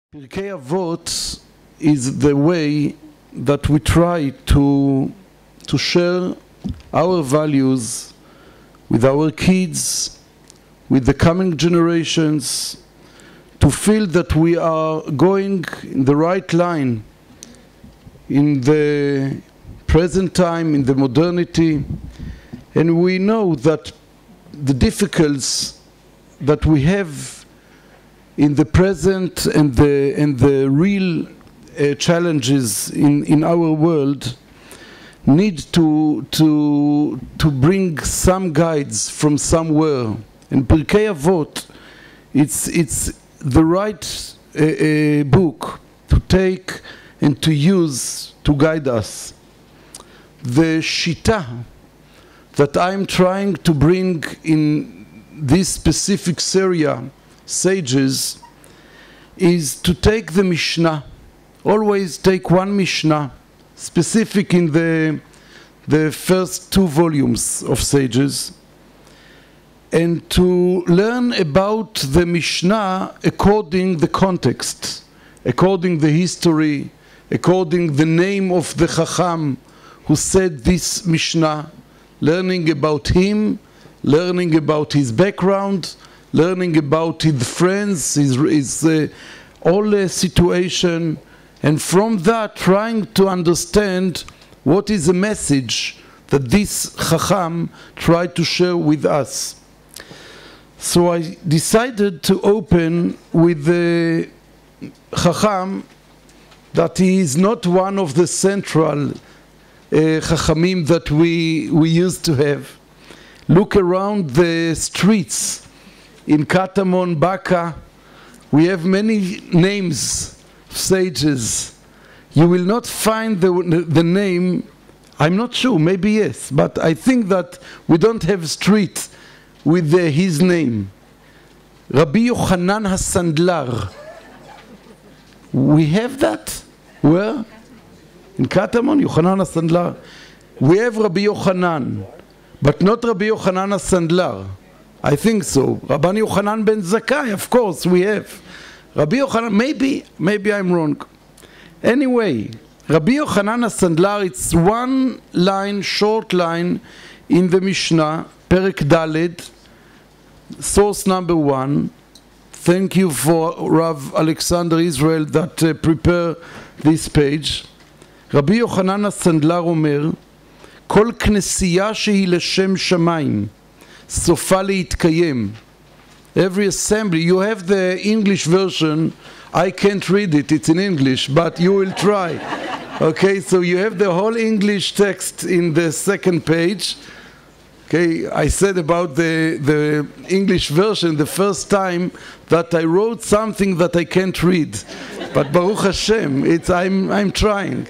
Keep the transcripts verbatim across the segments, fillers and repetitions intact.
Pirkei Avot is the way that we try to, to share our values with our kids, with the coming generations, to feel that we are going in the right line in the present time, in the modernity. And we know that the difficulties that we have in the present and the, and the real uh, challenges in, in our world need to, to, to bring some guides from somewhere. And Pirkei Avot, it's, it's the right uh, uh, book to take and to use to guide us. The shita that I'm trying to bring in this specific area, sages, is to take the Mishnah. Always take one Mishnah, specific in the, the first two volumes of sages, and to learn about the Mishnah according the context, according the history, according the name of the Chacham who said this Mishnah, learning about him, learning about his background, learning about his friends, his, his uh, all uh, situation, and from that trying to understand what is the message that this Chacham tried to share with us. So I decided to open with the Chacham that he is not one of the central uh, Chachamim that we, we used to have. Look around the streets in Katamon, Baka, we have many names of sages. You will not find the, the name, I'm not sure, maybe yes, but I think that we don't have street with the, his name. Rabbi Yochanan HaSandlar. We have that? Where? In Katamon, Yochanan HaSandlar. We have Rabbi Yochanan, but not Rabbi Yochanan HaSandlar. I think so. Rabbi Yochanan ben Zakkai, of course, we have. Rabbi Yochanan, maybe, maybe I'm wrong. Anyway, Rabbi Yochanan HaSandlar, it's one line, short line in the Mishnah, Perek Daled, source number one. Thank you for Rav Alexander Israel that uh, prepare this page. Rabbi Yochanan HaSandlar אומר, כל כנסייה שהיא לשם שמיים, סופה להתקיים. Every assembly, you have the English version, I can't read it, it's in English, but you will try. Okay, so you have the whole English text in the second page. Okay, I said about the, the English version the first time that I wrote something that I can't read. But Baruch Hashem, it's, I'm, I'm trying.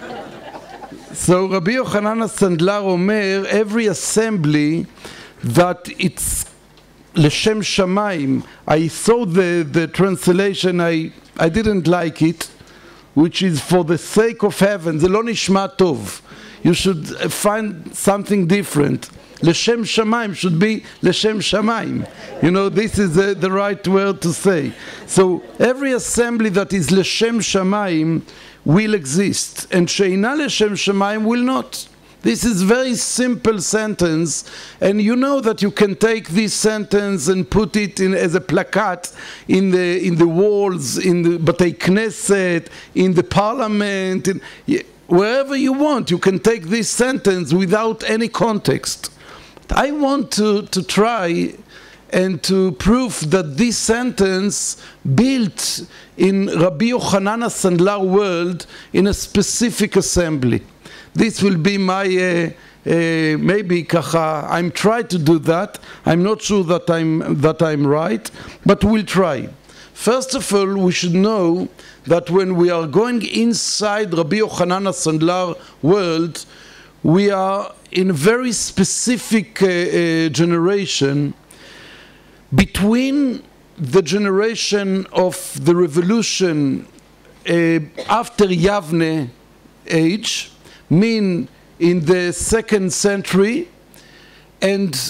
So Rabbi Yochanan HaSandlar Omer, every assembly that it's Leshem Shamayim. I saw the, the translation, I, I didn't like it, which is for the sake of heaven, זה לא נשמע טוב. You should find something different. Leshem Shamayim should be Leshem Shamayim. You know, this is the, the right word to say. So every assembly that is Leshem Shamayim will exist, and Sheina Leshem Shamayim will not. This is very simple sentence, and you know that you can take this sentence and put it in as a placard in the in the walls, in the Batei Knesset, in the parliament, in, wherever you want. You can take this sentence without any context. I want to, to try and to prove that this sentence built in Rabbi Yochanan HaSandlar world in a specific assembly. This will be my, uh, uh, maybe kacha, I'm trying to do that. I'm not sure that I'm, that I'm right, but we'll try. First of all, we should know that when we are going inside Rabbi Yochanan HaSandlar world, we are in a very specific uh, uh, generation between the generation of the revolution uh, after Yavne age, mean in the second century, and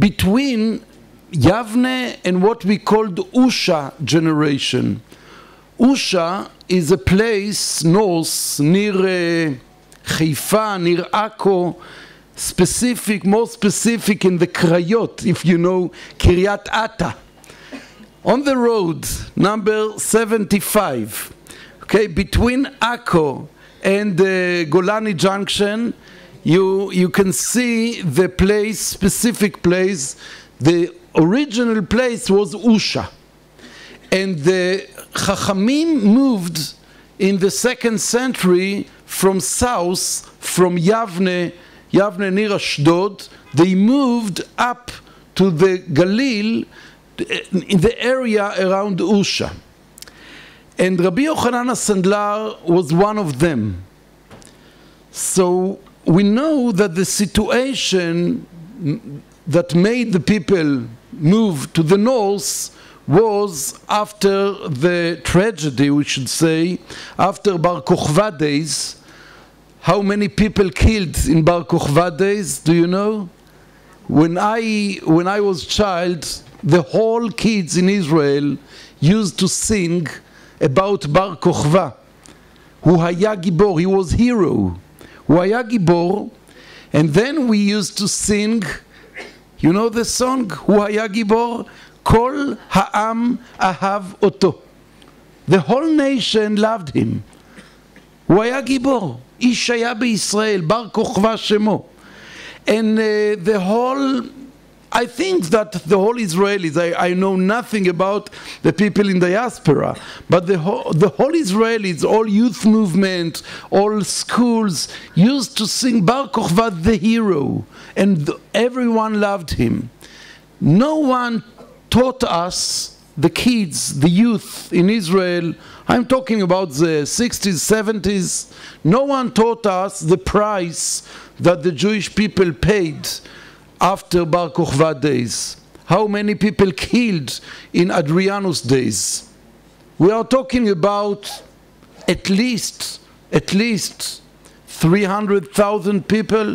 between Yavne and what we called Usha generation. Usha is a place north near uh, Haifa, near Akko, specific, more specific in the Krayot, if you know Kiryat Ata. On the road, number seventy-five, okay, between Akko and the Golani Junction, you, you can see the place, specific place. The original place was Usha. And the Chachamim moved in the second century from south, from Yavne, Yavne near Ashdod. They moved up to the Galil, in the area around Usha. And Rabbi Yochanan HaSandlar was one of them. So we know that the situation that made the people move to the north was after the tragedy, we should say, after Bar Kokhba days. How many people killed in Bar Kokhba days, do you know? When I, when I was a child, the whole kids in Israel used to sing about Bar Kokhba. Hu haya gibor, he was hero. Hu haya gibor. And then we used to sing, you know the song? Hu haya gibor, kol ha'am ahav oto. The whole nation loved him. Hu haya gibor, ish haya beYisrael, Bar Kokhba shemo. And uh, the whole, I think that the whole Israelis, I, I know nothing about the people in diaspora, but the whole, the whole Israelis, all youth movement, all schools used to sing Bar Kokhba the hero, and the, everyone loved him. No one taught us, the kids, the youth in Israel, I'm talking about the sixties, seventies, no one taught us the price that the Jewish people paid after Bar Kokhba days. How many people killed in Adrianus days? We are talking about at least, at least three hundred thousand people,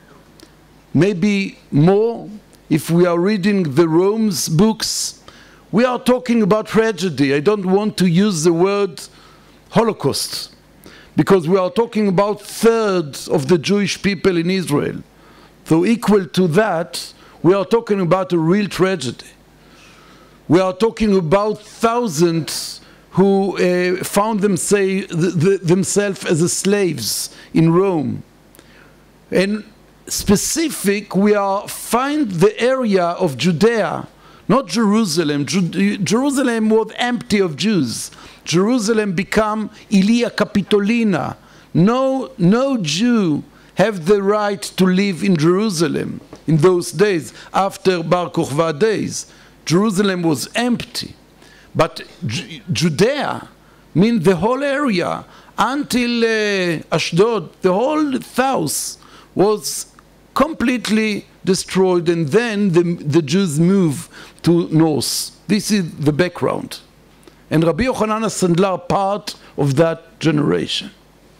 maybe more if we are reading the Rome's books. We are talking about tragedy. I don't want to use the word Holocaust, because we are talking about thirds of the Jewish people in Israel. So equal to that, we are talking about a real tragedy. We are talking about thousands who uh, found them say, the, the, themselves as slaves in Rome. And specific, we are find the area of Judea, not Jerusalem. Ju Jerusalem was empty of Jews. Jerusalem became Ilia Capitolina. No, no Jew have the right to live in Jerusalem in those days, after Bar Kokhba days. Jerusalem was empty. But J Judea, mean the whole area, until uh, Ashdod, the whole south was completely destroyed, and then the, the Jews moved to north. This is the background. And Rabbi Yochanan HaSandlar part of that generation.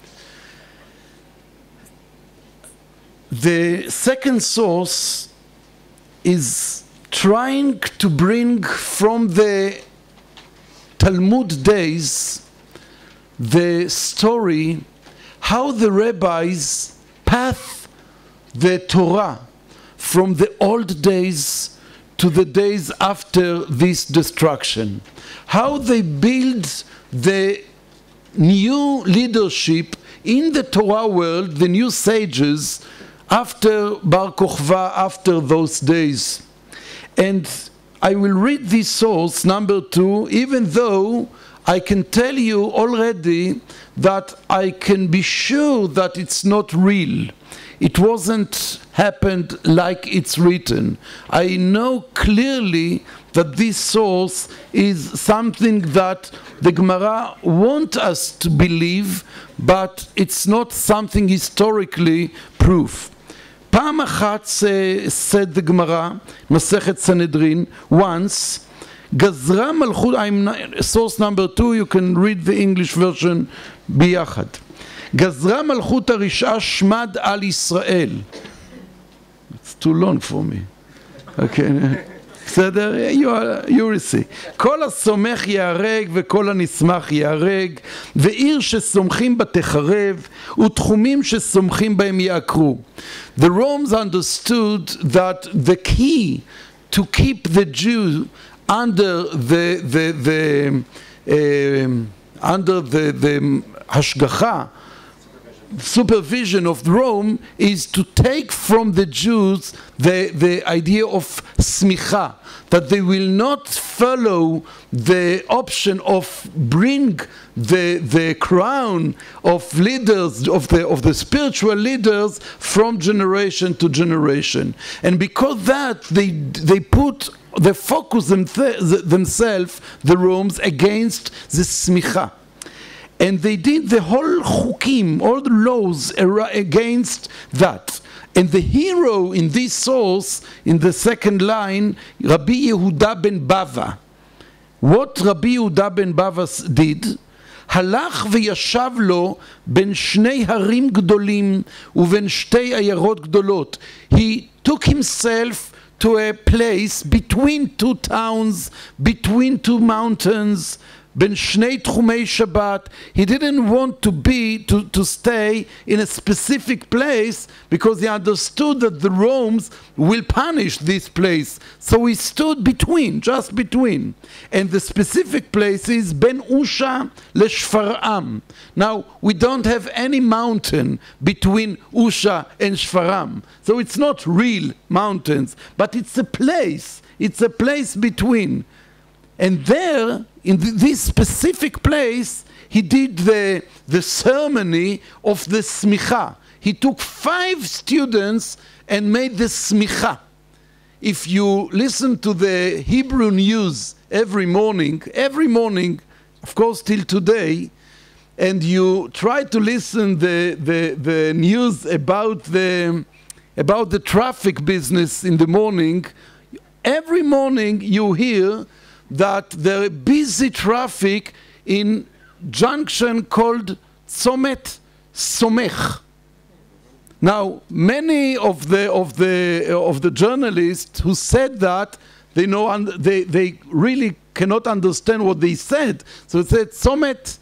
The second source is trying to bring from the Talmud days the story how the rabbis pass the Torah from the old days to the days after this destruction. How they build the new leadership in the Torah world, the new sages, after Bar Kokhba, after those days. And I will read this source, number two, even though I can tell you already that I can be sure that it's not real. It wasn't happened like it's written. I know clearly that this source is something that the Gemara wants us to believe, but it's not something historically proof. פעם אחת, said the Gemara, Masechet Sanhedrin, once, גזרה מלכות, I'm source number two, you can read the English version ביחד. גזרה מלכות הרשעה שמד על ישראל. It's too long for me. Okay. בסדר? You will see. כל הסומך יהרג וכל הנשמח יהרג, ועיר שסומכים בה תחרב, ותחומים שסומכים בהם יעקרו. The Romans understood that the key to keep the Jew under the, the, the, uh, under the, the השגחה, supervision of Rome, is to take from the Jews the, the idea of smicha, that they will not follow the option of bring the, the crown of leaders, of the, of the spiritual leaders from generation to generation. And because that, they, they put the focus them themselves, the Romans, against the smicha. And they did the whole chukim, all the laws against that. And the hero in this source, in the second line, Rabbi Yehuda ben Bava. What Rabbi Yehuda ben Bava did, הלך וישב לו בין שני הרים גדולים ובין שתי עיירות גדולות. He took himself to a place between two towns, between two mountains, בין שני תחומי שבת. He didn't want to be, to, to stay in a specific place because he understood that the Romans will punish this place. So he stood between, just between. And the specific place is Ben Usha leShfar'am. Now, we don't have any mountain between Usha and Shfar'am. So it's not real mountains, but it's a place. It's a place between. And there, in this specific place, he did the, the ceremony of the smicha. He took five students and made the smicha. If you listen to the Hebrew news every morning, every morning, of course till today, and you try to listen the, the, the news about the, about the traffic business in the morning, every morning you hear that there is busy traffic in junction called Tzomet Somech. Now, many of the of the of the journalists who said that, they know they they really cannot understand what they said. So it said Tzomet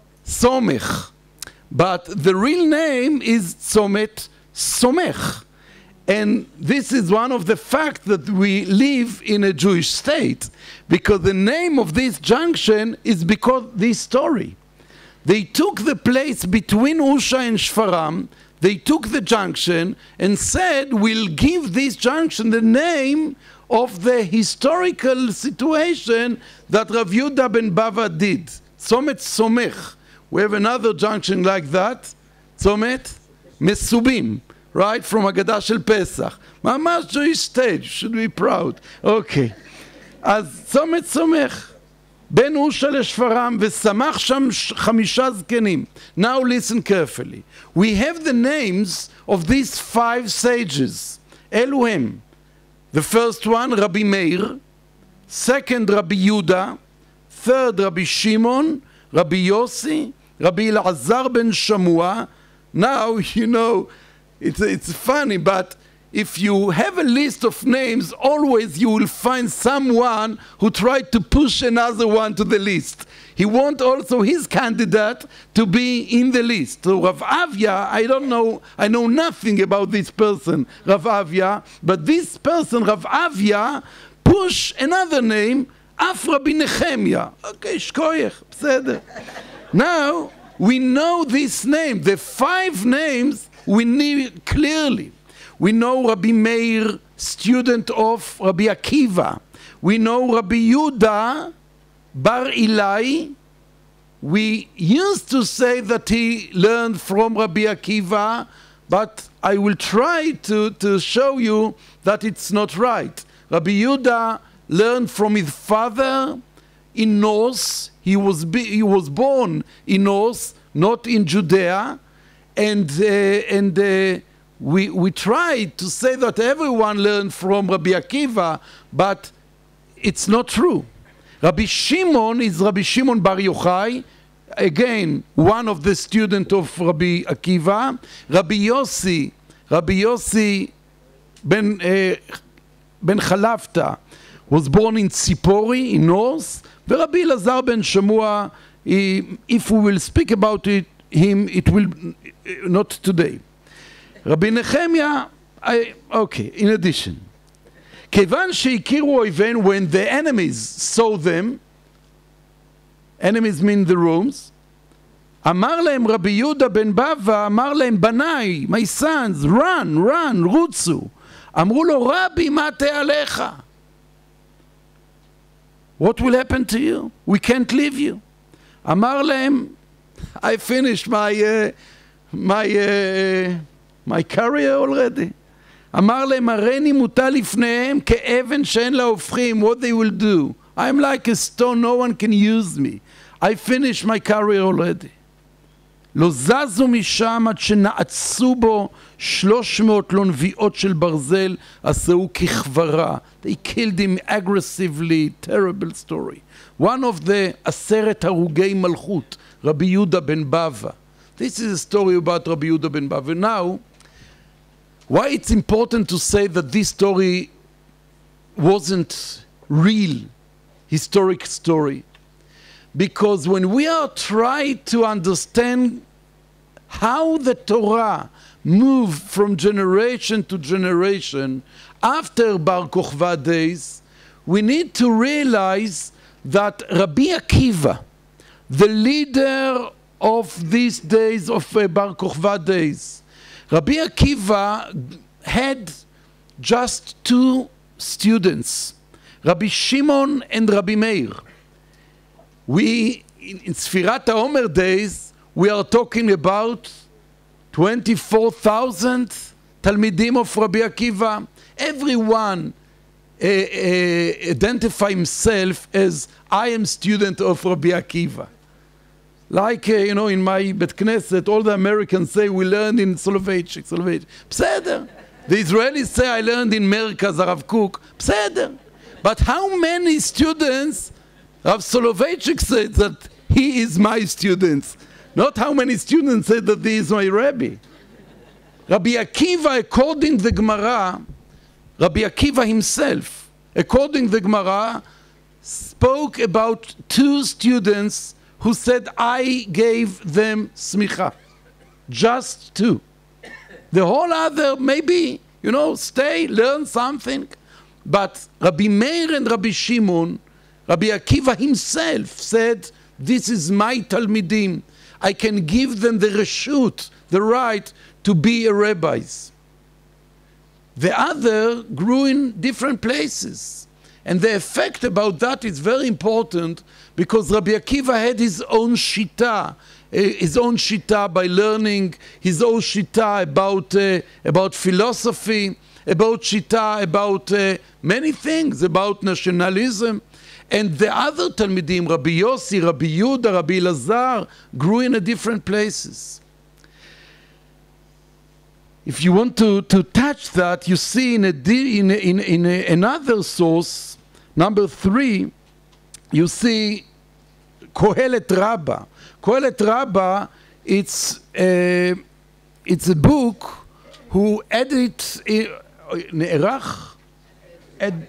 Somech, but the real name is Tzomet Somech. And this is one of the facts that we live in a Jewish state, because the name of this junction is because this story. They took the place between Usha and Shfar'am, they took the junction and said, we'll give this junction the name of the historical situation that Rav Yehuda ben Bava did. Tzomet Somech. We have another junction like that, Tzomet Mesubim. Right, from Haggadah Shel Pesach. ממש Jewish stage, should be proud. Okay. אז צומת סומך, בין אושה לשפרעם, ושמח שם חמישה זקנים. Now listen carefully. We have the names of these five sages. אלו הם. The first one, Rabbi Meir. Second, Rabbi Yehuda. Third, Rabbi Shimon. Rabbi Yossi. Rabbi Elazar ben Shamua. Now, you know, It's, it's funny, but if you have a list of names, always you will find someone who tried to push another one to the list. He wants also his candidate to be in the list. So Rav Avia, I don't know, I know nothing about this person, Rav Avia, but this person, Rav Avia, push another name, Af Rabbi Nehemia. Okay, shkoyech, בסדר. Now, we know this name, the five names, we need clearly. We know Rabbi Meir, student of Rabbi Akiva. We know Rabbi Yehuda Bar Ilai. We used to say that he learned from Rabbi Akiva, but I will try to, to show you that it's not right. Rabbi Yehuda learned from his father in North. He was, he was born in North, not in Judea. And, uh, and uh, we, we tried to say that everyone learned from Rabbi Akiva, but it's not true. Rabbi Shimon is Rabbi Shimon Bar Yochai, again, one of the students of Rabbi Akiva. Rabbi Yossi, Rabbi Yossi ben, uh, ben Chalafta was born in Tzipori in North, ורבי אלעזר בן שמוע, if we will speak about it, him, it will not today. רבי נחמיה, I, okay, in addition. כיוון שהכירו אויבינו, when the enemies saw them, enemies mean the Romans, אמר להם רבי יהודה בן בבא, אמר להם בניי, my sons, run, run, רוצו. אמרו לו רבי, מה תעליך? What will happen to you? We can't leave you. אמר להם, I finished my, uh, my, uh, my career already. אמר להם, הריני מוטל לפניהם כאבן שאין לה הופכים. What they will do? I'm like a stone, no one can use me. I finished my career already. לא זזו משם עד שנעצו בו שלוש מאות לונביאות של ברזל, עשהו כחברה. They killed him aggressively, terrible story. One of the עשרת הרוגי מלכות, רבי יהודה בן בבא. This is a story about Rabbi Yehuda ben Bava. Now, why it's important to say that this story wasn't real, historic story? Because when we are trying to understand how the Torah moved from generation to generation after Bar Kokhba days, we need to realize that Rabbi Akiva, the leader of these days of uh, Bar Kokhba days, Rabbi Akiva had just two students, Rabbi Shimon and Rabbi Meir. We, in, in Sfirat HaOmer days, we are talking about twenty-four thousand Talmidim of Rabbi Akiva. Everyone uh, uh, identify himself as, I am student of Rabbi Akiva. Like, uh, you know, in my Bet Knesset, all the Americans say, we learned in Soloveitchik, Soloveitchik. Beseder. The Israelis say, I learned in Merkaz, Arav Kook. Beseder. But how many students Rav Soloveitchik said that he is my student? Not how many students said that he is my Rebbe. Rabbi Akiva, according to the Gemara, Rabbi Akiva himself, according to the Gemara, spoke about two students who said, I gave them smicha. Just two. The whole other, maybe, you know, stay, learn something. But Rabbi Meir and Rabbi Shimon, Rabbi Akiva himself said, this is my Talmidim. I can give them the reshut, the right to be a rabbis. The other grew in different places. And the effect about that is very important because Rabbi Akiva had his own shita, his own shita by learning, his own shita about, uh, about philosophy, about shita, about uh, many things, about nationalism. And the other Talmidim, Rabbi Yossi, Rabbi Yehuda, Rabbi Elazar, grew in a different places. If you want to, to touch that, you see in, a, in, a, in, a, in a, another source, number three, you see Kohelet Rabbah. Kohelet Rabbah, it's a, it's a book who edited, Ne'erach, ed,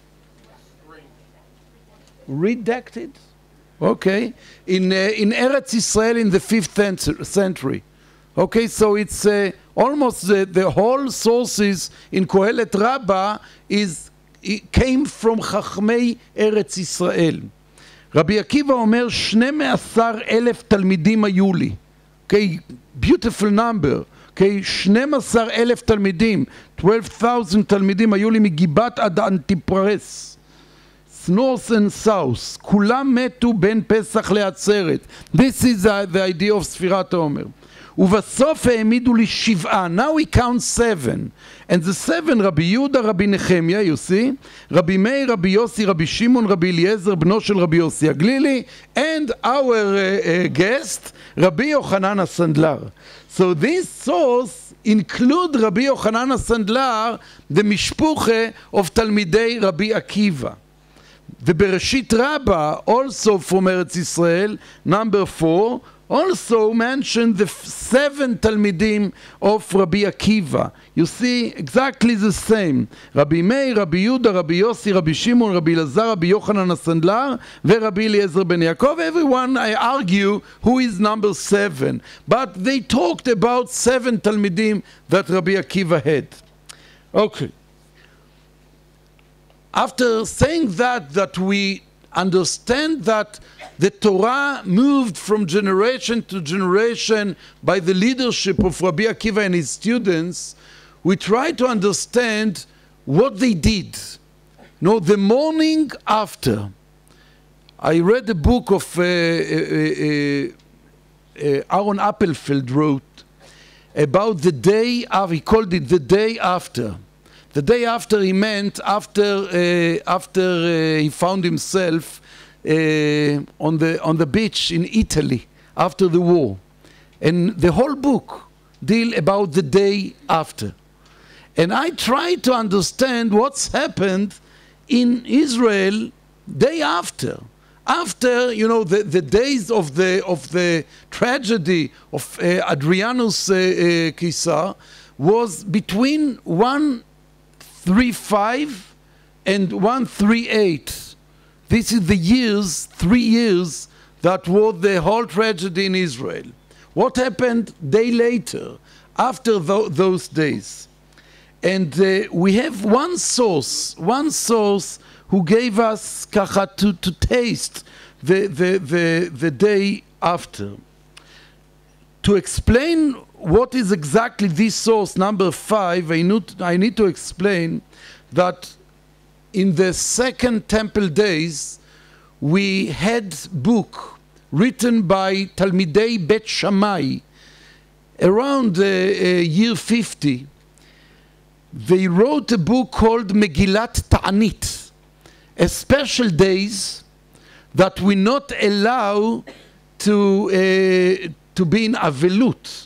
redacted, okay, in, uh, in Eretz Israel in the fifth century. Okay, so it's uh, almost the, the whole sources in Kohelet Rabbah is, it came from Chachmei Eretz Israel. Rabbi Akiva אומר, שנים עשר אלף תלמידים היו לי. Okay, beautiful number. Okay, שנים עשר אלף תלמידים, twelve thousand תלמידים היו לי מגיבת עד אנטיפרס. North and South, כולם מתו בין פסח לעצרת. This is uh, the idea of ספירת העומר. ובסוף העמידו לי שבעה. Now we count seven. And the seven, רבי יהודה, רבי נחמיה, you see, רבי מאיר, רבי יוסי, רבי שמעון, רבי אליעזר, בנו של רבי יוסי הגלילי, and our uh, uh, guest, רבי יוחנן הסנדלר. So this source include רבי יוחנן הסנדלר, the משפוחה of תלמידי רבי עקיבא. ובראשית רבה, also from ארץ ישראל, number four, also mentioned the seven Talmidim of Rabbi Akiva. You see exactly the same. Rabbi Meir, Rabbi Yehuda, Rabbi Yossi, Rabbi Shimon, Rabbi Elazar, Rabbi Yochanan HaSandlar, and Rabbi Eliezer ben Yaakov. Everyone, I argue, who is number seven. But they talked about seven Talmidim that Rabbi Akiva had. Okay. After saying that, that we understand that the Torah moved from generation to generation by the leadership of Rabbi Akiva and his students, we try to understand what they did. No, the morning after. I read a book of uh, uh, uh, uh, Aaron Appelfeld wrote about the day of, he called it the day after. The day after he meant after uh, after uh, he found himself uh, on the on the beach in Italy after the war, and the whole book deal about the day after. And I try to understand what's happened in Israel day after, after you know the, the days of the of the tragedy of uh, Adrianus uh, uh, Caesar was between one thirty-five and one thirty-eight. This is the years, three years that was the whole tragedy in Israel. What happened day later, after th those days? And uh, we have one source, one source who gave us kacha to, to taste the, the, the, the day after. To explain what is exactly this source, number five, I need, I need to explain that in the second temple days, we had book written by Talmidei Bet Shammai around uh, uh, year fifty. They wrote a book called Megillat Ta'anit, a special days that we not allow to, uh, to be in Avelut.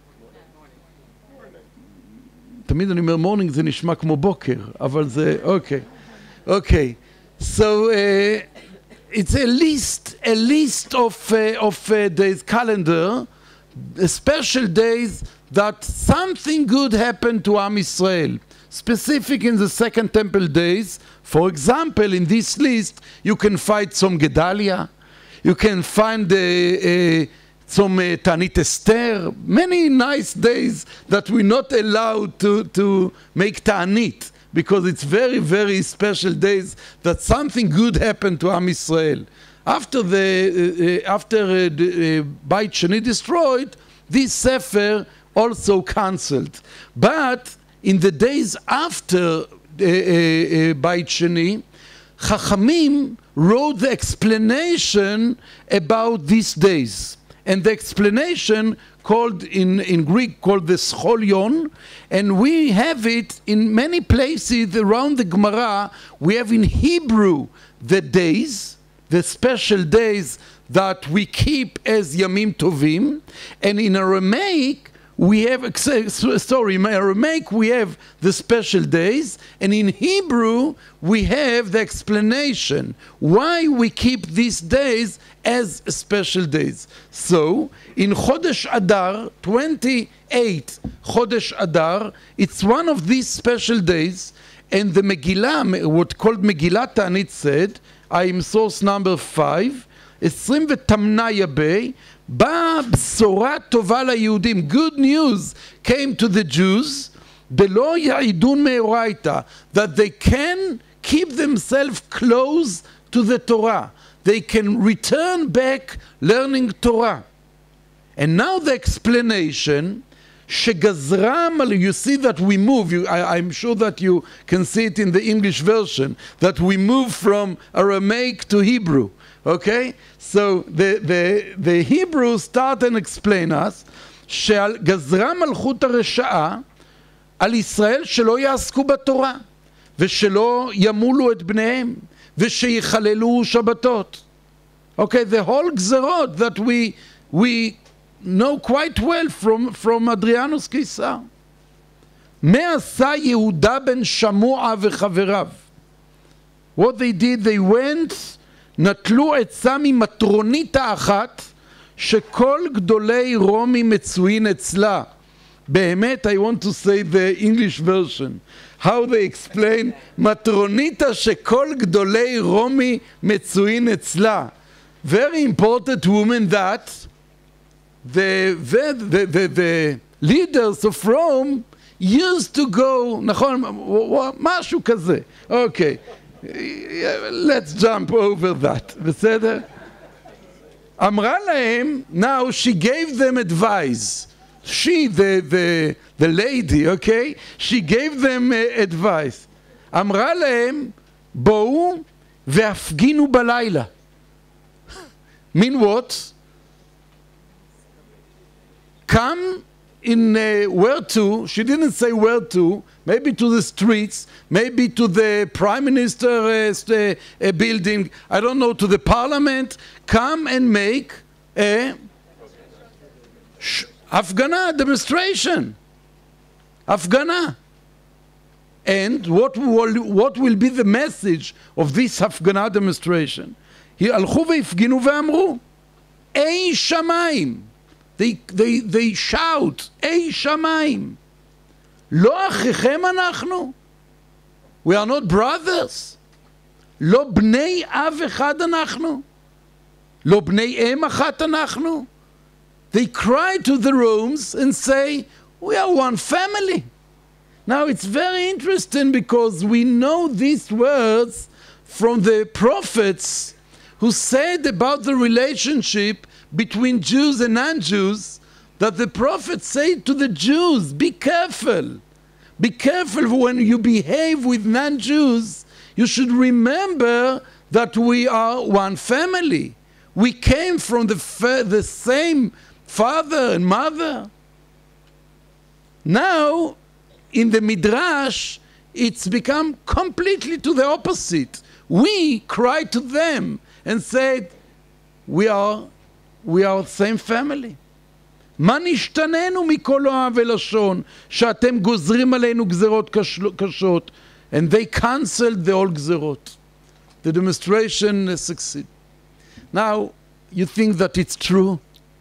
תמיד אני אומר morning זה נשמע כמו בוקר, אבל זה, okay. Okay. So uh, it's a list, a list of, uh, of uh, days calendar, special days that something good happened to Am Yisrael, specific in the second temple days. For example, in this list, you can find some Gedalia, you can find uh, uh, some uh, Tanit Esther, many nice days that we're not allowed to, to make Ta'anit, because it's very, very special days that something good happened to Am Yisrael. After the, uh, uh, after uh, the uh, Beit Sheni destroyed, this Sefer also cancelled. But in the days after uh, uh, uh, Beit Sheni, Chachamim wrote the explanation about these days. And the explanation called in, in Greek called the Scholion, and we have it in many places around the Gemara. We have in Hebrew the days, the special days that we keep as Yamim Tovim, and in Aramaic we have, sorry, in Aramaic we have the special days, and in Hebrew we have the explanation why we keep these days as special days. So, in Chodesh Adar, twenty-eight Chodesh Adar, it's one of these special days, and the Megillah, what called Megillat Ta'anit said, I am source number five, עשרים ותמנה יבי, באה בשורה טובה ליהודים. Good news came to the Jews, בלא יעידון מאורייתא, that they can keep themselves close to the Torah. They can return back learning Torah. And now the explanation, שגזרם, you see that we move, you, I, I'm sure that you can see it in the English version, that we move from Aramaic to Hebrew. Okay? So the, the, the Hebrews start and explain us, שגזרה מלכות הרשעה על ישראל שלא יעסקו בתורה, ושלא ימולו את בניהם, ושיחללו שבתות. Okay, the whole גזרות that we, we know quite well from, from Adrianus Caesar. מה עשה יהודה בן שמוע וחבריו? What they did, they went, נטלו עצה ממטרונית האחת, שכל גדולי רומי מצוין אצלה. באמת, I want to say the English version. How they explain, מטרוניתה שכל גדולי רומי מצוין אצלה. Very important woman that the, the, the, the, the leaders of Rome used to go, נכון, משהו כזה. Okay, let's jump over that. בסדר? אמרה להם, now she gave them advice. She, the, the, the lady, okay? She gave them uh, advice. אמרה להם, בואו והפגינו בלילה. Mean what? Come in uh, where to? She didn't say where to. Maybe to the streets, maybe to the prime minister uh, uh, building, I don't know, to the parliament. Come and make a Afghana demonstration. Afghana. And what will, what will be the message of this Afghana demonstration? הלכו והפגינו ואמרו, אי שמיים. They, they, they shout, אי שמיים. לא אחיכם אנחנו? We are not brothers. לא בני אב אחד אנחנו? לא בני אם אחת אנחנו? They cry to the Romans and say, we are one family. Now it's very interesting because we know these words from the prophets who said about the relationship between Jews and non-Jews, that the prophets say to the Jews, be careful. Be careful when you behave with non-Jews. You should remember that we are one family. We came from the, fa the same father and mother. Now, in the Midrash, it's become completely to the opposite. We cry to them and said, we are, we are the same family. מה נשתננו מכל אוהב ולשון שאתם גוזרים עלינו גזרות קשות? And they canceled the all גזרות. The demonstration succeeded. Now, you think that it's true?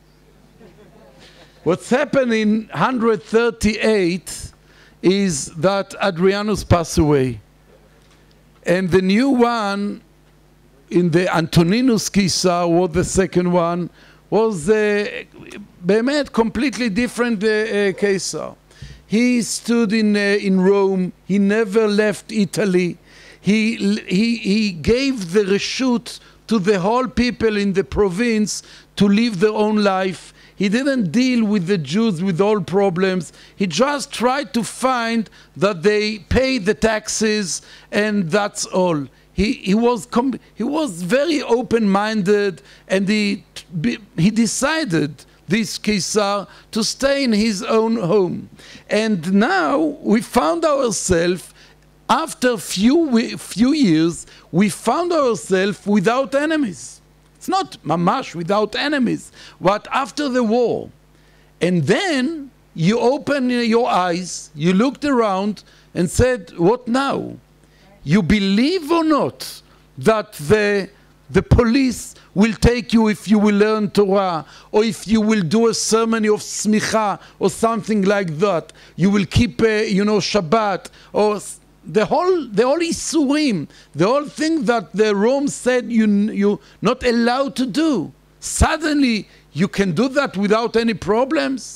What's happened in one hundred thirty-eight is that Adrianus passed away. And the new one in the Antoninus Caesar, was the second one, was uh, באמת completely different uh, uh, Caesar. He stood in, uh, in Rome. He never left Italy. He, he, he gave the reshut to the whole people in the province to live their own life. He didn't deal with the Jews with all problems. He just tried to find that they pay the taxes and that's all. He, he, was, com he was very open-minded, and he, he decided, this Caesar, to stay in his own home. And now we found ourselves, after few, few years, we found ourselves without enemies. It's not mamash without enemies, but after the war. And then you open your eyes, you looked around and said, what now? You believe or not that the, the police will take you if you will learn Torah, or if you will do a ceremony of smicha or something like that. You will keep, uh, you know, Shabbat, or the whole, the whole Isurim, the whole thing that the Rome said you, you're not allowed to do. Suddenly you can do that without any problems.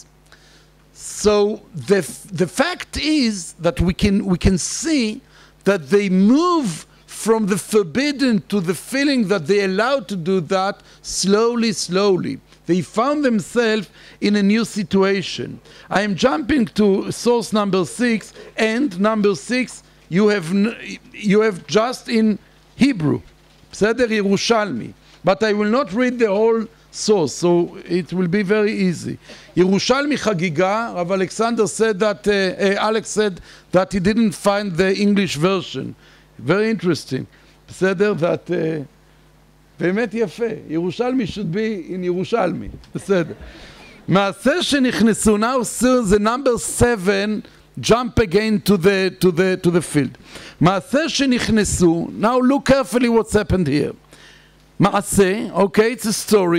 So the, the fact is that we can, we can see that they move from the forbidden to the feeling that they're allowed to do that slowly, slowly. They found themselves in a new situation. I am jumping to source number six, and number six you have, you have just in Hebrew, בסדר? ירושלמי. But I will not read the whole source, so it will be very easy. Yerushalmi Chagiga, Rav Alexander said that, uh, uh, Alex said that he didn't find the English version. Very interesting. בסדר? That, uh, באמת יפה. ירושלמי should be in ירושלמי. בסדר. מעשה שנכנסו, now so the number seven, jump again to the, to the, to the field. מעשה שנכנסו, now look carefully what's happened here. מעשה, okay, it's a story,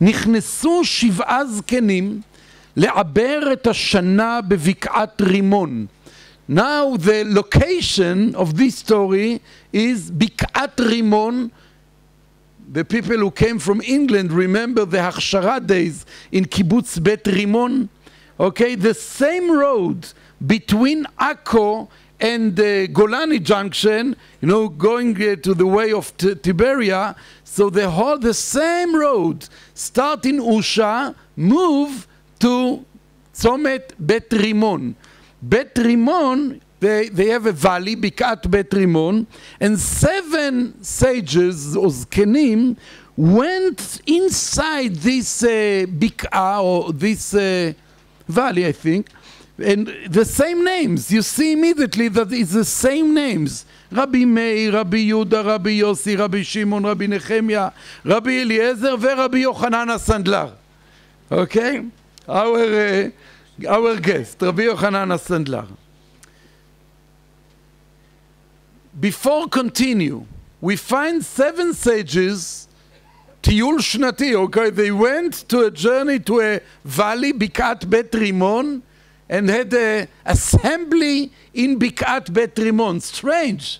נכנסו שבעה זקנים לעבר את השנה בבקעת רימון. Now the location of this story is בקעת רימון. The people who came from England remember the Hachshara days in Kibbutz Bet Rimon. Okay, the same road between Akko and the Golani Junction, you know, going uh, to the way of T Tiberia. So the whole, the same road, start in Usha, move to Tzomet Bet Rimon. Bet Rimon, they, they have a valley, Bikat Bet Rimon, and seven sages, or zkenim, went inside this uh, Bik'ah, or this uh, valley, I think, and the same names. You see immediately that it's the same names. Rabbi Meir, Rabbi Yehuda, Rabbi Yossi, Rabbi Shimon, Rabbi Nehemiah, Rabbi Eliezer, and Rabbi Yochanan HaSandlar. Okay? Our, uh, our guest, Rabbi Yochanan HaSandlar. Before continue, we find seven sages, Tiyul Shnati, okay? They went to a journey to a valley, Bikat Bet Rimon, and had an assembly in Bikat Bet Rimon. Strange.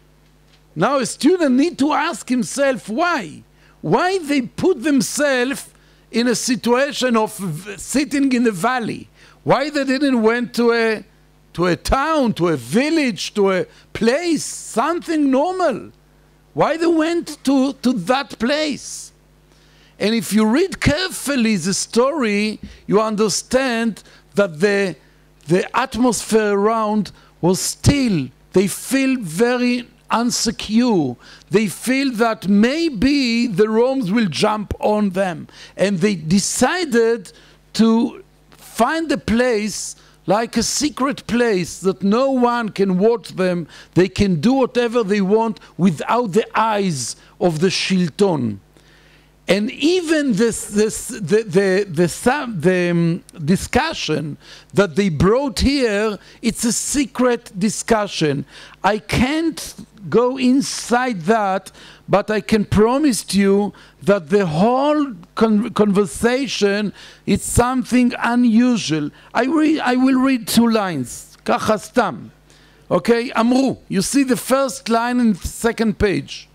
Now a student need to ask himself why. Why they put themselves in a situation of sitting in the valley? Why they didn't went to a, to a town, to a village, to a place, something normal? Why they went to, to that place? And if you read carefully the story, you understand that the, the atmosphere around was still, they feel very unsecure. They feel that maybe the Romans will jump on them. And they decided to find a place, like a secret place, that no one can watch them. They can do whatever they want without the eyes of the Shilton. And even this, this, the, the, the, the um, discussion that they brought here, it's a secret discussion. I can't go inside that, but I can promise you that the whole con conversation is something unusual. I, re I will read two lines. Kacha stam. Okay, Amru. You see the first line in the second page.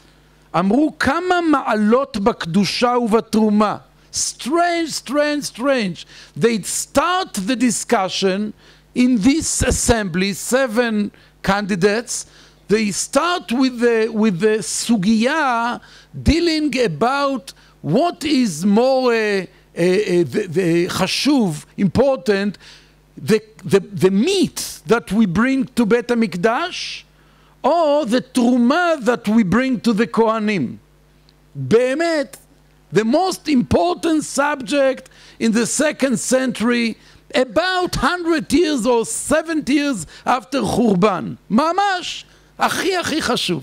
אמרו כמה מעלות בקדושה ובתרומה. Strange, strange, strange. They start the discussion in this assembly, seven candidates. They start with the, with the sugya dealing about what is more uh, uh, the, the חשוב, important, the, the, the meat that we bring to Bet HaMikdash, or the truma that we bring to the Kohanim. Be'emet, the most important subject in the second century, about one hundred years or seventy years after Churban. Mamash, הכי הכי חשוב.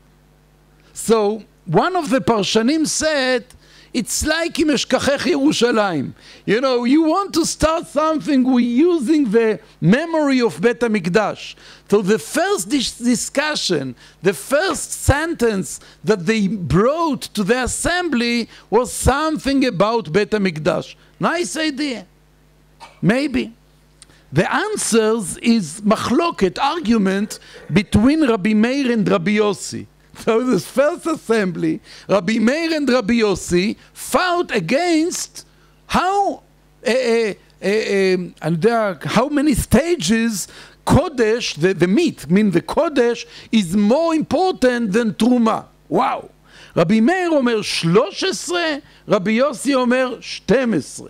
So, one of the Parshanim said, it's like אם אשכחך ירושלים. You know, you want to start something with using the memory of Bet HaMikdash. So the first dis discussion, the first sentence that they brought to the assembly was something about Bet HaMikdash. Nice idea. Maybe. The answers is machloket, argument between Rabbi Meir and Rabbi Yossi. So this first assembly, Rabbi Meir and Rabbi Yossi fought against how, uh, uh, uh, uh, and there are how many stages Kodesh, the, the meat, I mean the Kodesh, is more important than Truma. Wow. Rabbi Meir אומר שלוש עשרה, Rabbi Yossi אומר שתים עשרה.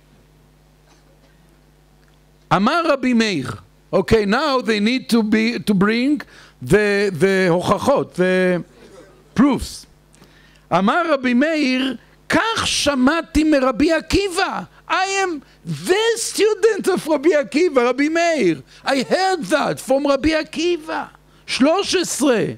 אמר רבי מאיר, okay, now they need to be to bring the the הוכחות, the proofs. אמר רבי מאיר, כך שמעתי מרבי עקיבא. I am the student of Rabbi Akiva, Rabbi Meir. I heard that from Rabbi Akiva. שלוש עשרה.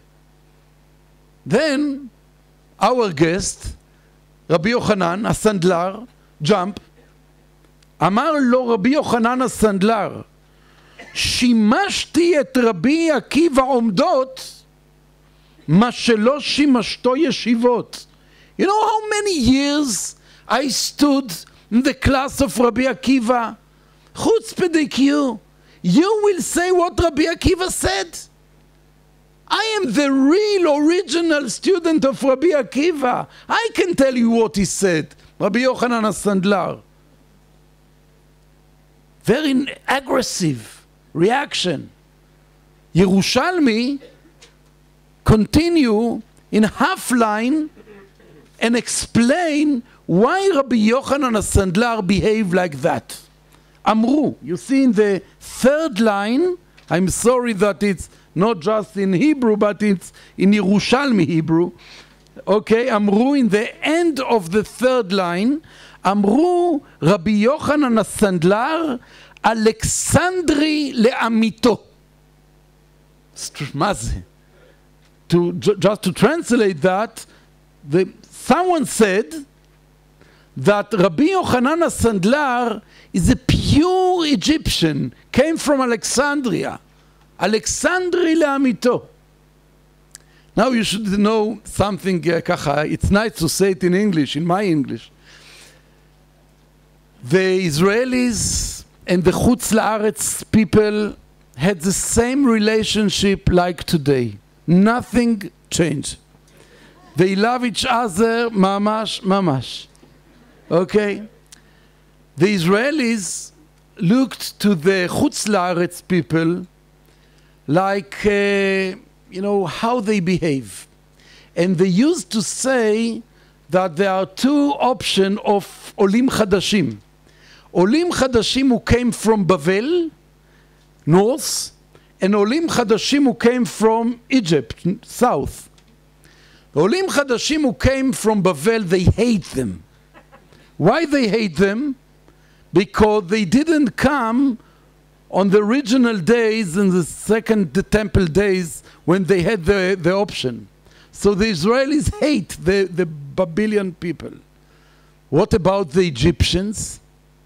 Then our guest, Rabbi Yochanan HaSandlar, jump. אמר לו רבי יוחנן הסנדלר, שימשתי את רבי עקיבא עומדות, מה שלא שימשתו ישיבות. You know how many years I stood in the class of Rabbi Akiva. Chutzpah you. You will say what Rabbi Akiva said. I am the real original student of Rabbi Akiva. I can tell you what he said. Rabbi Yochanan HaSandlar. Very aggressive reaction. Yerushalmi continue in half line and explain why Rabbi Yochanan HaSandlar behaved like that. Amru, you see in the third line, I'm sorry that it's not just in Hebrew, but it's in Yerushalmi Hebrew. Okay, Amru, in the end of the third line, Amru Rabbi Yochanan HaSandlar Alexandri le'amito. מה זה? To, just to translate that, the, someone said that Rabbi Yochanan HaSandlar is a pure Egyptian, came from Alexandria. Alexandri le'amito. Now you should know something, uh, kacha, it's nice to say it in English, in my English. The Israelis and the Chutz La'aretz people had the same relationship like today. Nothing changed. They love each other, mamash, mamash. Okay? The Israelis looked to the Chutz La'aretz people like, uh, you know, how they behave. And they used to say that there are two options of Olim Chadashim. Olim Chadashim who came from Bavel, north, and Olim Chadashim who came from Egypt, south. The Olim Chadashim who came from Bavel, they hate them. Why they hate them? Because they didn't come on the original days and the second the temple days when they had the, the option. So the Israelis hate the, the Babylonian people. What about the Egyptians?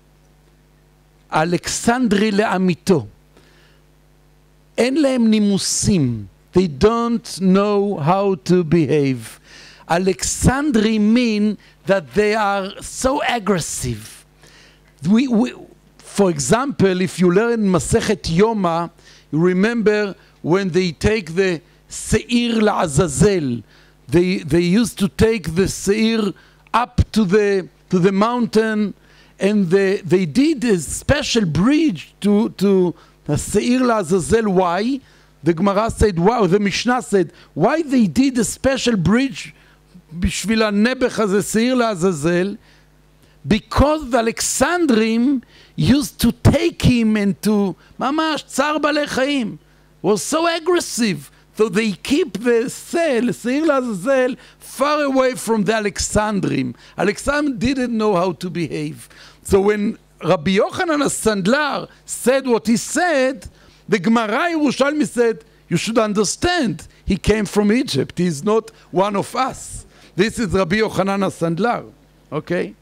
Alexandri le'amito. En lehem nimusim. They don't know how to behave. Alexandri mean that they are so aggressive. We, we, for example, if you learn Masechet Yoma, you remember when they take the Seir La'azazel, they, they used to take the Seir up to the, to the mountain, and they, they did a special bridge to, to the Seir La'azazel. Why? The Gemara said, wow, the Mishnah said, why they did a special bridge בשביל הנבח הזה, Seir La'azazel? Because the Alexandrim used to take him into ממש צער בעלי חיים, was so aggressive, so they keep the cell, Seir La'azazel, far away from the Alexandrim. Alexandrim didn't know how to behave. So when Rabbi Yochanan HaSandlar said what he said, the Gemara Yerushalmi said, you should understand, he came from Egypt, he is not one of us. This is Rabbi Yochanan HaSandlar, okay?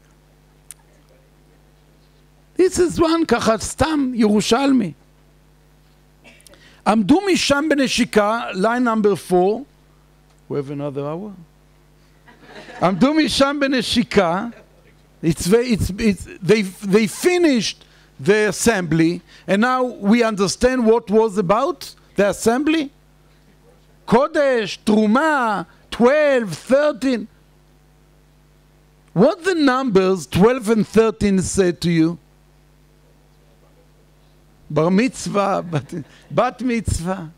This is one ככה סתם ירושלמי. עמדו משם בנשיקה, line number four. We have another hour? עמדו משם בנשיקה. It's, it's, it's, they, they finished the assembly, and now we understand what was about the assembly. Kodesh, Truma, twelve, thirteen. What the numbers twelve and thirteen said to you? Bar mitzvah, bat, bat mitzvah.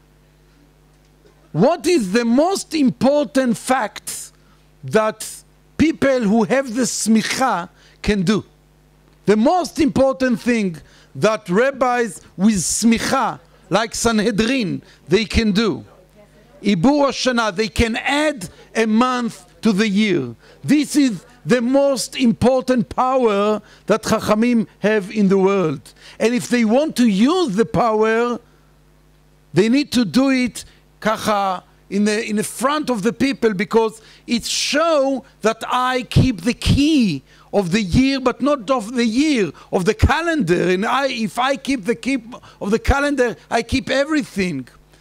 What is the most important fact that people who have the smicha can do? The most important thing that rabbis with smicha, like Sanhedrin, they can do. Ibur Hashanah, they can add a month to the year. This is the most important power that Chachamim have in the world. And if they want to use the power, they need to do it kacha in the, in the front of the people, because it shows that I keep the key of the year, but not of the year, of the calendar. And I, if I keep the key of the calendar, I keep everything.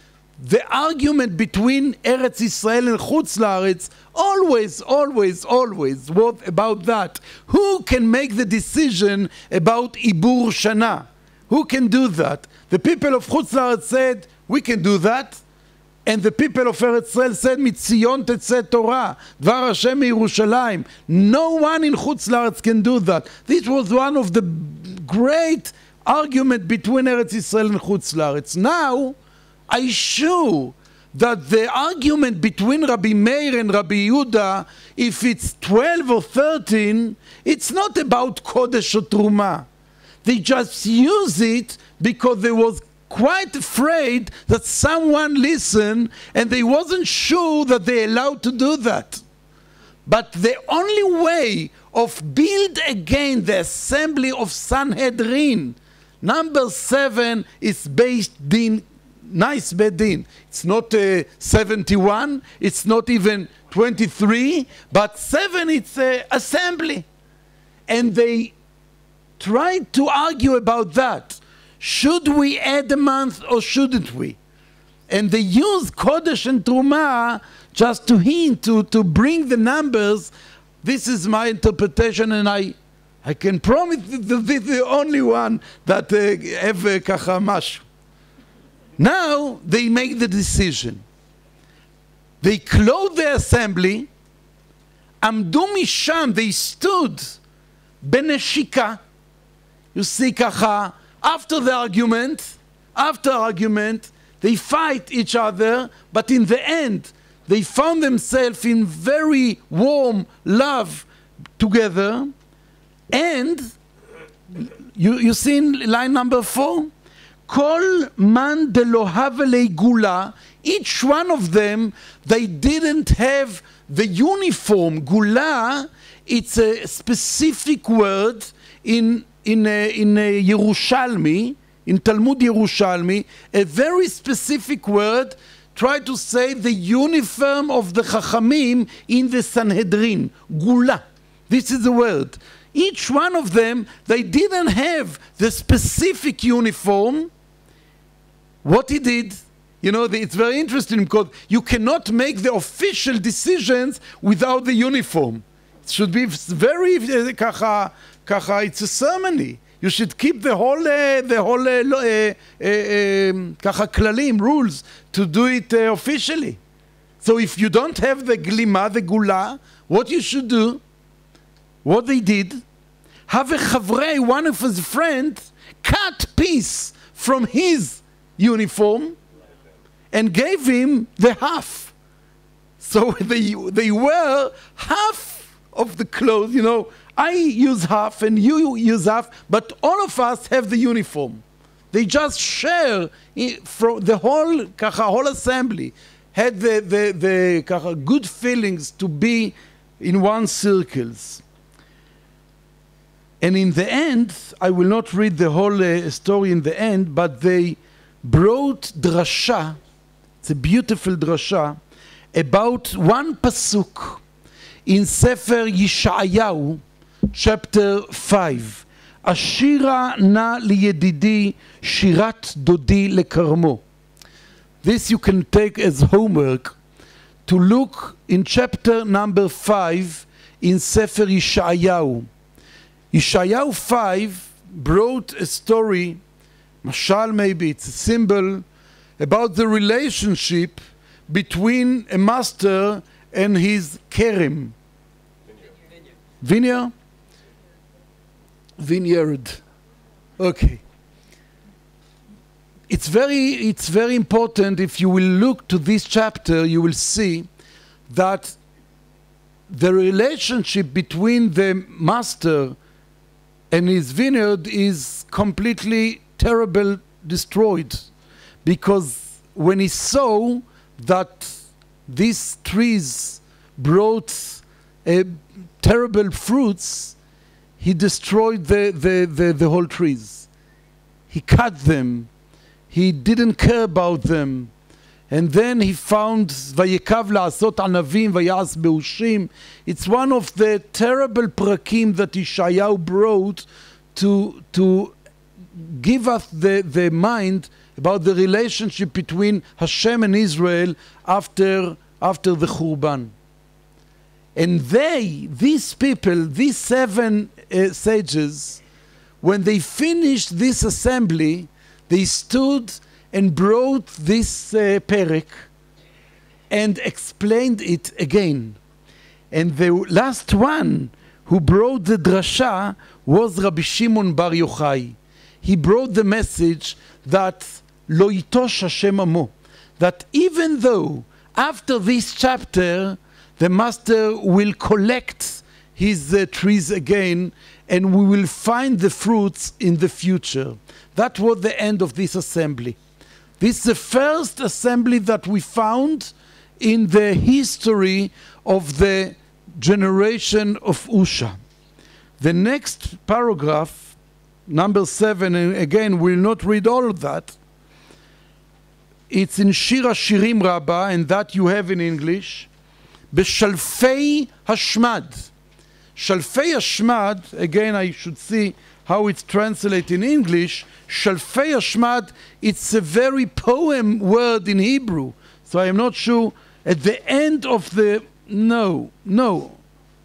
the argument between Eretz Israel and Chutz La'aretz always, always, always was about that. Who can make the decision about Ibur Shana? Who can do that? The people of Chutz La'aretz said, we can do that. And the people of Eretz Israel said, Mitzion tetzeh Torah, Dvar Hashem Yerushalayim. No one in Chutz La'aretz can do that. This was one of the great arguments between Eretz Israel and Chutz La'aretz. Now, I show that the argument between Rabbi Meir and Rabbi Yehuda, if it's twelve or thirteen, it's not about Kodesh or Truma. They just use it because they was quite afraid that someone listened and they wasn't sure that they allowed to do that. But the only way of build again the assembly of Sanhedrin, number seven is based in nice bedin. It's not uh, seventy-one, it's not even twenty-three, but seven it's uh, assembly. And they tried to argue about that. Should we add a month or shouldn't we? And they use Kodesh and Truma just to hint, to, to bring the numbers. This is my interpretation, and I, I can promise that this is the only one that uh, have uh, kacha mashu. Now they make the decision. They closed the assembly. Amdu misham, they stood beneshika. You see, kacha, after the argument, after argument, they fight each other, but in the end, they found themselves in very warm love together. And you, you see in line number four? Kol man de lo have gula, each one of them, they didn't have the uniform. Gula, it's a specific word in, in, a, in a Yerushalmi, in Talmud Yerushalmi, a very specific word, try to say the uniform of the Chachamim in the Sanhedrin. Gula. This is the word. Each one of them, they didn't have the specific uniform. What he did, you know, the, it's very interesting because you cannot make the official decisions without the uniform. It should be very, uh, kacha, kacha, it's a ceremony. You should keep the whole, uh, the whole, uh, uh, uh, kacha klalim, rules, to do it uh, officially. So if you don't have the glima, the gula, what you should do, what they did, have a chavrei, one of his friends, cut piece from his uniform and gave him the half. So they, they wear half of the clothes, you know, I use half and you use half, but all of us have the uniform. They just share from the whole, kacha, whole assembly had the, the, the kacha, good feelings to be in one circles. And in the end, I will not read the whole uh, story in the end, but they brought drasha, it's a beautiful drasha, about one pasuk in Sefer Yeshayahu, chapter five. Ashira na liyedidi shirat dodi lekarmo. This you can take as homework to look in chapter number five in Sefer Yeshayahu. Yeshayahu five brought a story, mashal maybe, it's a symbol, about the relationship between a master and his kerem. Vineyard? Vineyard. Okay. It's very, it's very important. If you will look to this chapter, you will see that the relationship between the master and his vineyard is completely terrible, destroyed. Because when he saw that these trees brought uh, terrible fruits, he destroyed the, the, the, the whole trees. He cut them. He didn't care about them. And then he found Vayekav la'asot anavim vayas beushim. It's one of the terrible prakim that Yeshayahu brought to, to give us the, the mind about the relationship between Hashem and Israel after, after the Churban. And they, these people, these seven uh, sages, when they finished this assembly, they stood and brought this uh, perek and explained it again. And the last one who brought the drasha was Rabbi Shimon Bar Yochai. He brought the message that Lo yitosh Hashem amo, that even though after this chapter the master will collect his uh, trees again and we will find the fruits in the future. That was the end of this assembly. This is the first assembly that we found in the history of the generation of Usha. The next paragraph, number seven, and again we'll not read all of that, it's in Shir HaShirim Rabbah, and that you have in English, Beshalfei Hashmad. Shalfei Hashmad, again I should see how it's translated in English. Shalfei Hashmad, it's a very poem word in Hebrew, so I am not sure. At the end of the, no, no,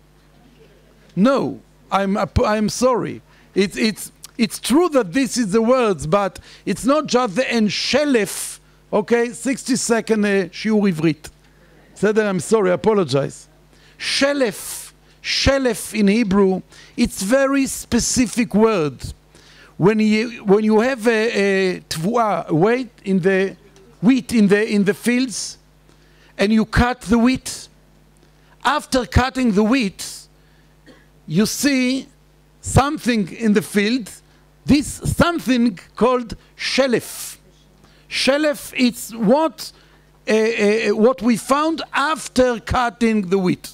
no, I'm, I'm sorry. It's, it's, it's true that this is the words, but it's not just the end, Shelef, okay, sixty second uh, Shiur Ivrit. Said I'm sorry, I apologize. Shelef, Shelef in Hebrew, it's very specific word. When you, when you have a, a tvuah, wheat in the wheat in the, in the fields, and you cut the wheat, after cutting the wheat, you see something in the field, this something called shelef. Shelef, it's what, uh, uh, what we found after cutting the wheat.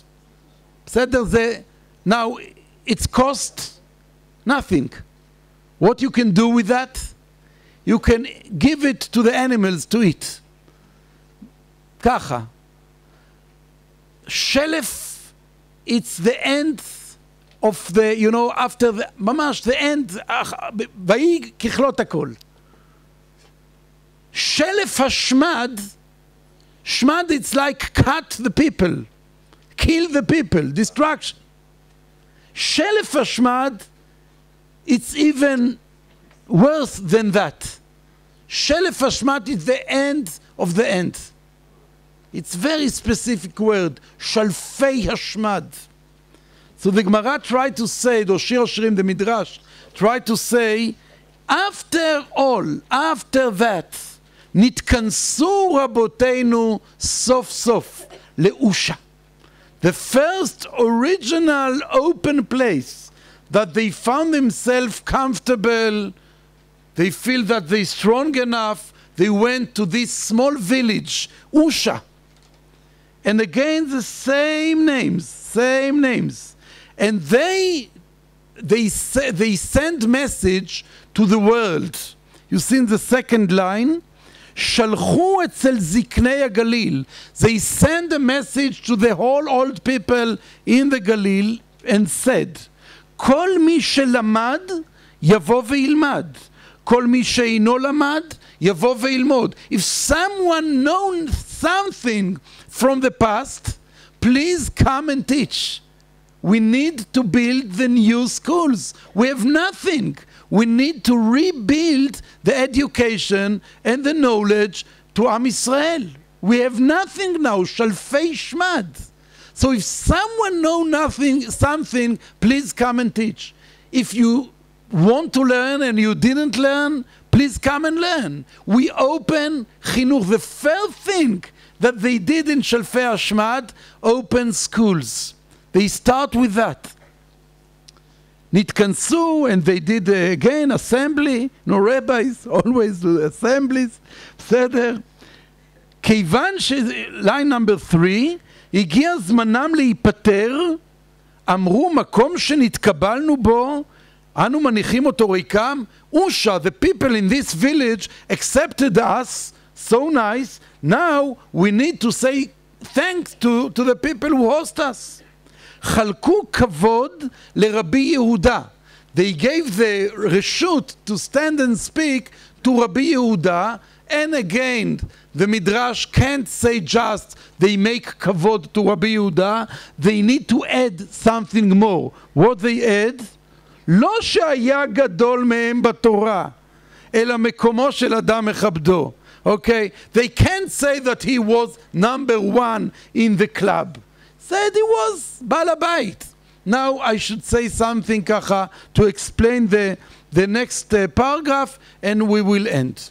Now, it's cost nothing. What you can do with that? You can give it to the animals to eat. Kacha. Shelef, it's the end of the, you know, after the, mamash, the end, Vayi kichlot hakol. Shelef hashmad, shmad, it's like cut the people, kill the people, destruction. Shelef hashmad, it's even worse than that. Shelef hashmad is the end of the end. It's very specific word, shalfei hashmad. So the Gemara tried to say, the Shir HaShirim, the Midrash, tried to say, after all, after that, nitkansu raboteinu sof sof leusha. The first original open place that they found themselves comfortable, they feel that they're strong enough, they went to this small village, Usha. And again, the same names, same names. And they, they, they send message to the world. You see in the second line, Shalchu etzel ziknei Galil. They send a message to the whole old people in the Galil and said, Kol mi shelamad yavo ve'ilmad. Kol mi she'ino lamad yavo ve'ilmod. If someone knows something from the past, please come and teach. We need to build the new schools. We have nothing. We need to rebuild the education and the knowledge to Am Yisrael. We have nothing now. Shalfei shmad. So if someone knows nothing, something, please come and teach. If you want to learn and you didn't learn, please come and learn. We open chinuch. The first thing that they did in Shalfei Hashmad, open schools. They start with that. Nitkansu, and they did uh, again assembly. No rabbis always do assemblies. בסדר. כיוון ש... line number three, הגיע זמנם להיפטר, אמרו מקום שנתקבלנו בו, אנו מניחים אותו ריקם. Usha, the people in this village accepted us, so nice. Now we need to say thanks to, to the people who host us. חלקו כבוד לרבי יהודה. they gave the reshut to stand and speak to Rabbi Yehuda, and again, the Midrash can't say just they make kavod to Rabbi Yehuda, they need to add something more. What they add? לא שהיה גדול מהם בתורה, אלא מקומו של אדם מכבדו. Okay, they can't say that he was number one in the club. Said he was בעל הבית. Now I should say something ככה to explain the, the next uh, paragraph, and we will end.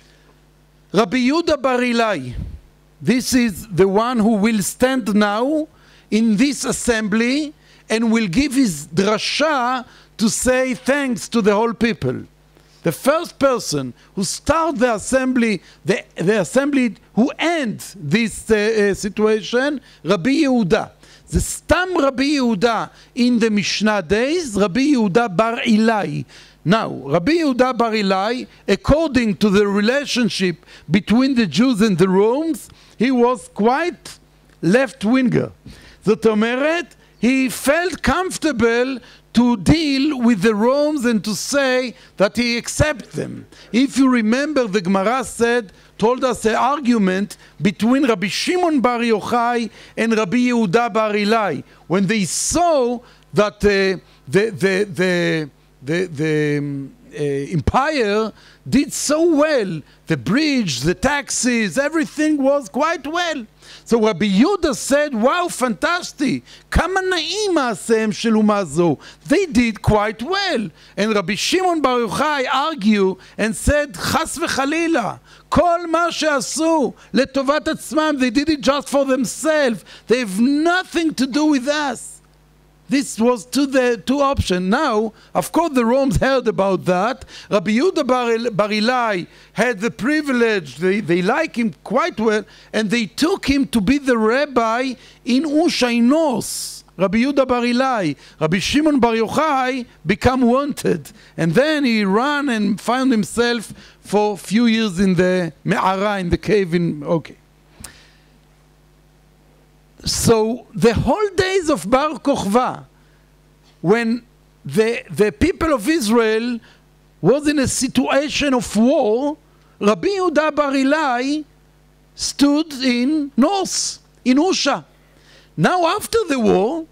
Rabbi Yehuda Bar Ilai, this is the one who will stand now in this assembly and will give his drasha to say thanks to the whole people. The first person who starts the assembly, the, the assembly who ends this uh, uh, situation, Rabbi Yehuda. The stam Rabbi Yehuda in the Mishnah days, Rabbi Yehuda Bar Ilai. Now, Rabbi Yehuda Bar Ilai, according to the relationship between the Jews and the Romans, he was quite left-winger. זאת אומרת, he felt comfortable to deal with the Romans and to say that he accepts them. If you remember, the Gemara said, told us the argument between Rabbi Shimon Bar Yochai and Rabbi Yehuda Bar Ilai, when they saw that uh, the, the, the, the, the um, uh, empire did so well, the bridge, the taxes, everything was quite well. So Rabbi Yehuda said, wow, fantastic. כמה נעים מעשיהם של אומה זו. They did quite well. And Rabbi Shimon Bar Yochai argued and said, חס וחלילה, כל מה שעשו לטובת עצמם, they did it just for themselves. They have nothing to do with us. This was two, the, two options. Now, of course, the Romans heard about that. Rabbi Yehuda Bar, Bar Ilai had the privilege, they, they like him quite well, and they took him to be the rabbi in Usha, in North. Rabbi Yehuda Bar Ilai. Rabbi Shimon Bar Yochai became wanted. And then he ran and found himself for a few years in the Me'ara, in the cave in... Okay. So the whole days of Bar Kokhba, when the, the people of Israel was in a situation of war, Rabbi Yehuda Bar Ilai stood in North, in Usha. Now after the war,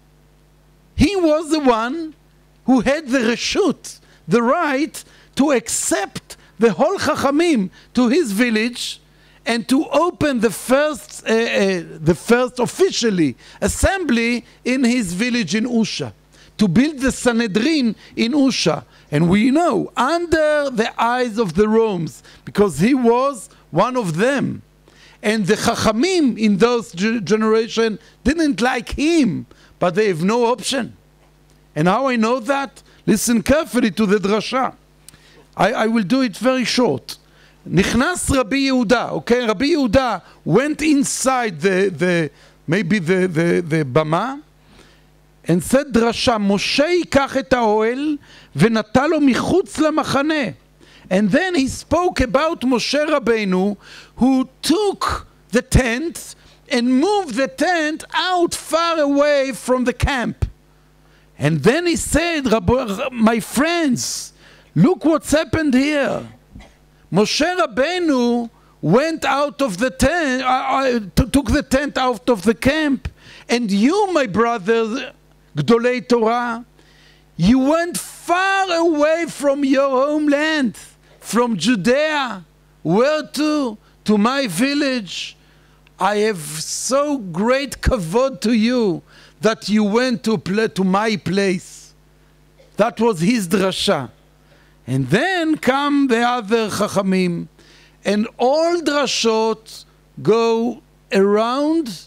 he was the one who had the reshut, the right to accept the whole Chachamim to his village and to open the first, uh, uh, the first officially assembly in his village in Usha, to build the Sanhedrin in Usha. And we know, under the eyes of the Romans, because he was one of them. And the Chachamim in those generation didn't like him, but they have no option. And how I know that? Listen carefully to the drasha. I, I will do it very short. Nichnas Rabbi Yehuda, okay, Rabbi Yehuda went inside the, the maybe the, the, the bama and said drasha, Moshe yikach et haoel ונטע לו מחוץ למחנה. And then he spoke about Moshe Rabbeinu, who took the tent and moved the tent out far away from the camp. And then he said, my friends, look what's happened here. Moshe Rabbeinu went out of the tent, uh, took the tent out of the camp, and you, my brothers, Gdolei Torah, you went far away from your homeland, from Judea. Where to? To my village. I have so great kavod to you that you went to, play, to my place. That was his drasha. And then come the other Chachamim, and all drashot go around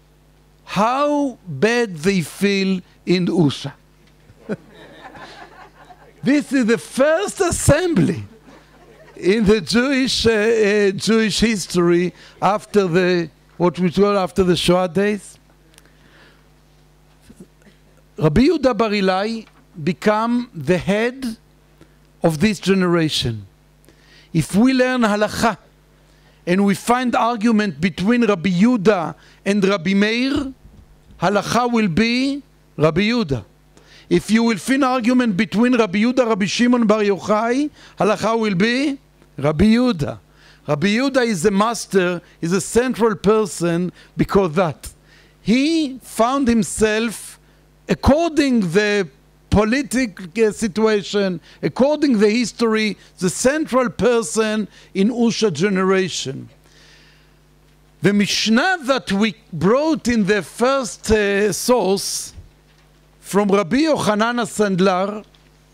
how bad they feel in Usha. This is the first assembly in the Jewish uh, uh, Jewish history after the what we call after the Shoah days. Rabbi Yehuda Bar Ilai became the head of this generation. If we learn halacha and we find argument between Rabbi Yehuda and Rabbi Meir, halacha will be Rabbi Yehuda. If you will find argument between Rabbi Yehuda, Rabbi Shimon Bar Yochai, halacha will be Rabbi Yehuda. Rabbi Yehuda is the master, is a central person because that. He found himself, according the political situation, according the history, the central person in Usha generation. The Mishnah that we brought in the first uh, source from Rabbi Yochanan HaSandlar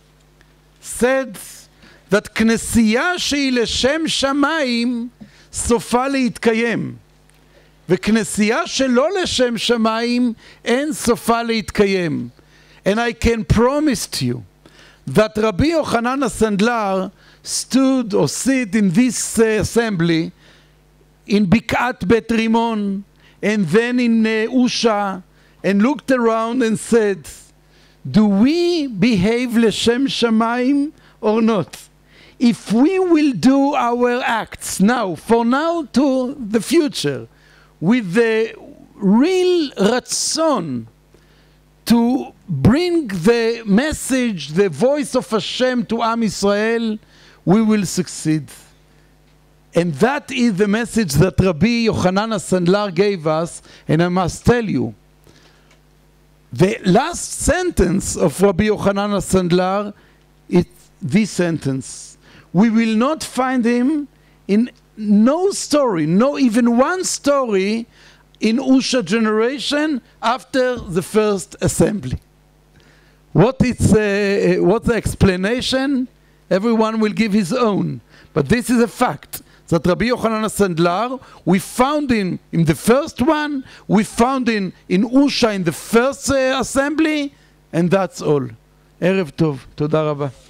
said that כנסייה שהיא לשם שמיים סופה להתקיים, וכנסייה שלא לשם שמיים אין סופה להתקיים. And I can promise to you that Rabbi Yochanan HaSandlar stood or sit in this uh, assembly in Bikat Bet Rimon and then in uh, Usha and looked around and said, do we behave Leshem Shamayim or not? If we will do our acts now, for now to the future, with the real ratzon to bring the message, the voice of Hashem to Am Yisrael, we will succeed. And that is the message that Rabbi Yochanan HaSandlar gave us, and I must tell you, the last sentence of Rabbi Yochanan HaSandlar is this sentence. We will not find him in no story, no even one story in Usha generation after the first assembly. What is uh, what's the explanation? Everyone will give his own. But this is a fact. That Rabbi Yochanan HaSandlar, we found him in the first one, we found him in Usha in the first uh, assembly, and that's all. Erev Tov. Toda Rabba.